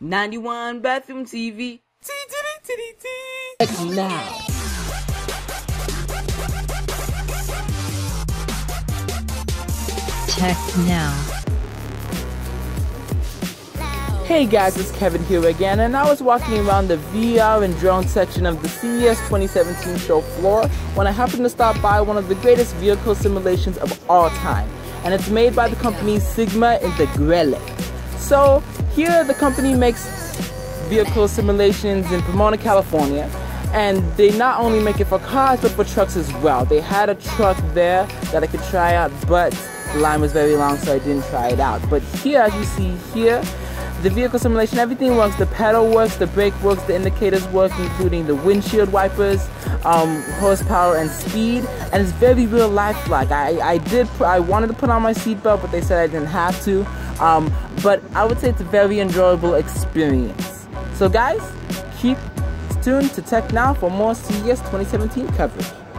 91 Bathroom TV. Check now. Check now. Hey guys, it's Kevin here again, and I was walking around the VR and drone section of the CES 2017 show floor when I happened to stop by one of the greatest vehicle simulations of all time, and it's made by the company Sigma Integrale. So here the company makes vehicle simulations in Pomona, California, and they not only make it for cars but for trucks as well. They had a truck there that I could try out, but the line was very long, so I didn't try it out. But here, as you see here, the vehicle simulation, everything works. The pedal works, the brake works, the indicators work, including the windshield wipers, horsepower and speed, and it's very real life-like. I wanted to put on my seatbelt, but they said I didn't have to. But I would say it's a very enjoyable experience. So guys, keep tuned to Tech Now for more CES 2017 coverage.